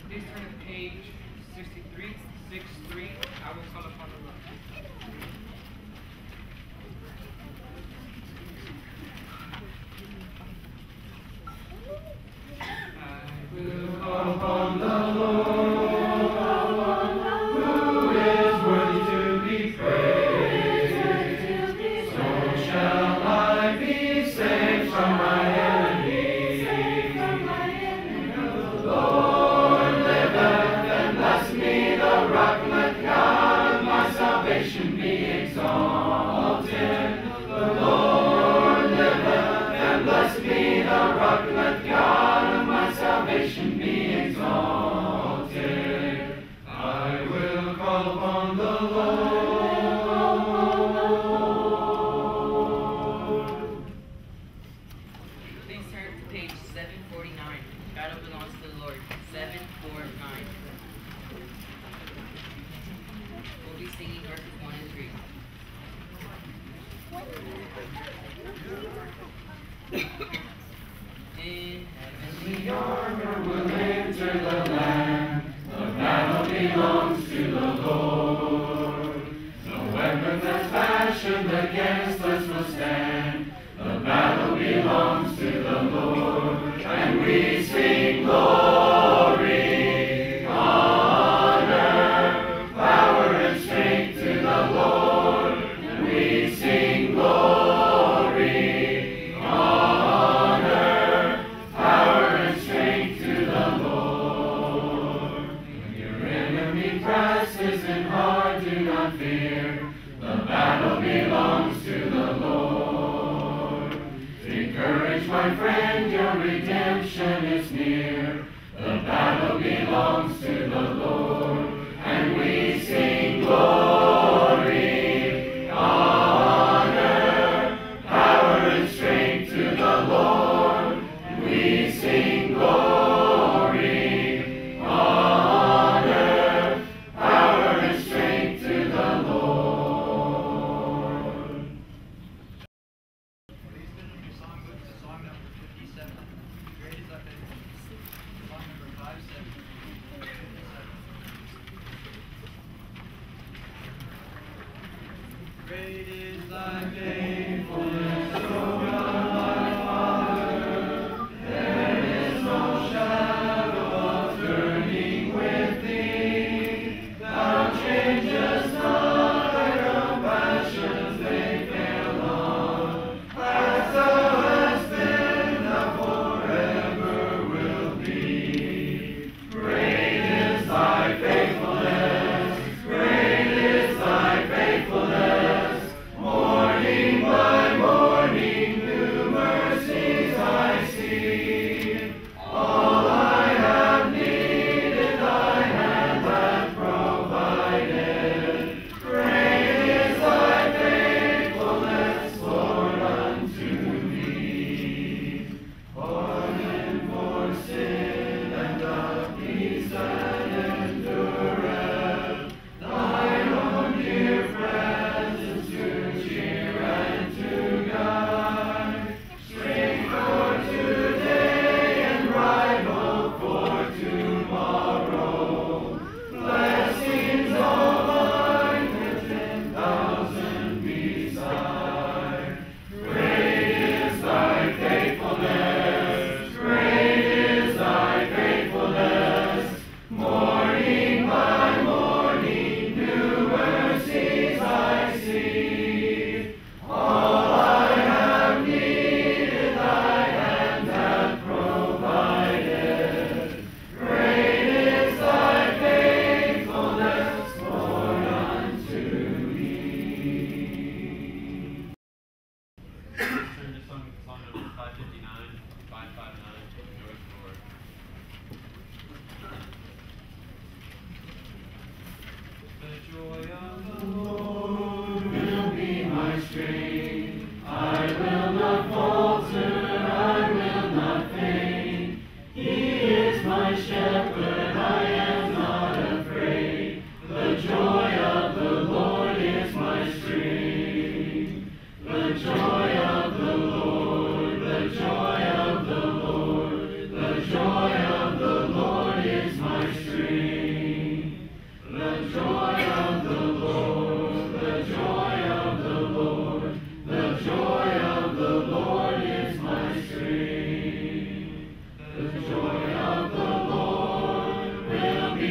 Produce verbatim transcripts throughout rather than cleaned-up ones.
Please turn to page sixty-three, sixty-three. I will call upon the Lord. I will call upon the Lord, who is worthy to be praised. So shall I be saved from my enemies. The Lord liveth, and bless me, the rock, let God of my salvation be exalted. The Lord liveth, and bless me, the rock, let God of my salvation be exalted. I will call upon the Lord. Please turn to page seven forty-nine. Battle belongs to the Lord. seven forty-nine. We'll be singing verses one and three. In The armor will enter the land. The battle belongs to the Lord. No weapon that's fashioned against us will stand. The battle belongs to the Lord. And we sing glory, honor, power, and strength to the Lord. And we sing glory, honor, power, and strength to the Lord. When your enemy presses in hard, do not fear. The battle belongs to the Lord. Take courage, my friend, your redemption is near. The battle belongs to the Lord. And we sing glory, honor, power, and strength to the Lord. And we sing glory, honor, power, and strength to the Lord. Please turn to your songbook to song number fifty-seven. Great is thy faithfulness. Song number five seven. Great is thy faithfulness, O God my Father. There is no shadow of turning with thee. Thou changest not, thy compassions they fail not. As thou hast been, thou forever will be. Great is thy faithfulness, great is thy faithfulness. Morning by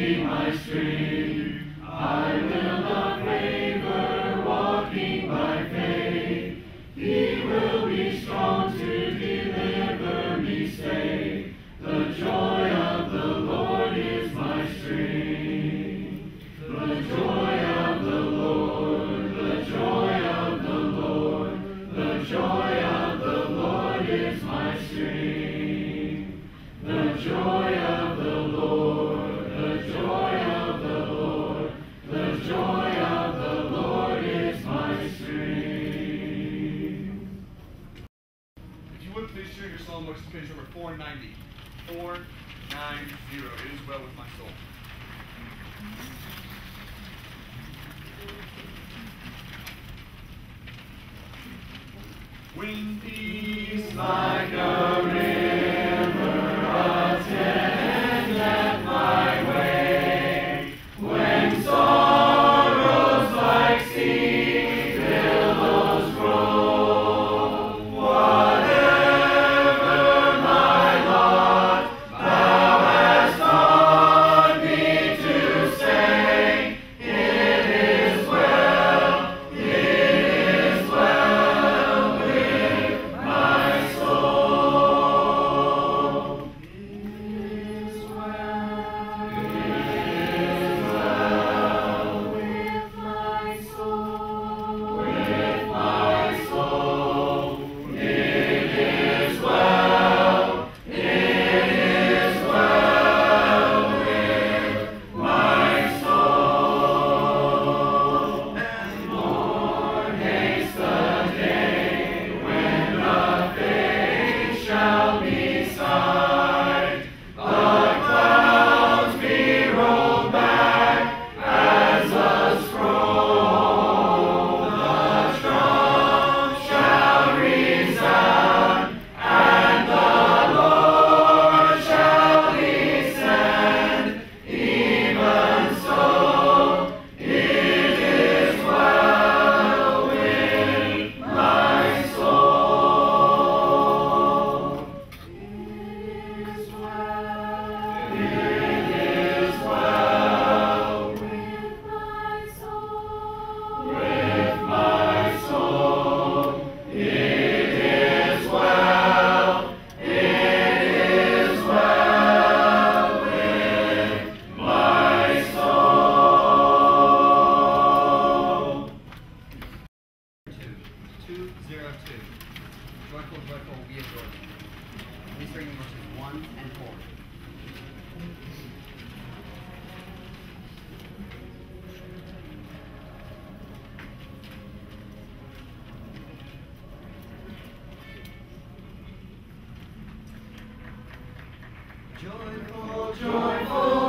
be my strength. I will not waver, walking by faith. He will be strong to deliver me safe. The joy of the Lord is my strength. The joy of the Lord, the joy of the Lord, the joy of the Lord is my strength. The joy of the Lord, the joy of the Lord, the joy of the Lord is my strength. If you would please share your psalm books to page number four ninety. four ninety. It is well with my soul. When peace Like a river attendeth my way, when sorrows like sea billows roll, whatever my lot, thou hast taught me to say, it is well, it is well with my soul. It is well, it is well with my soul, with my soul. It is well, it is well with my soul. And Lord, haste the day when the faith shall be sight, the clouds be rolled back as a scroll, the trump shall resound, and the Lord shall descend. Even so, it is well with my soul. It is well, it is well with my soul, with my soul. It is well, it is well with my soul. two zero two. Joyful, joyful, we adore thee. Please bring verses one and four. Joyful, joyful,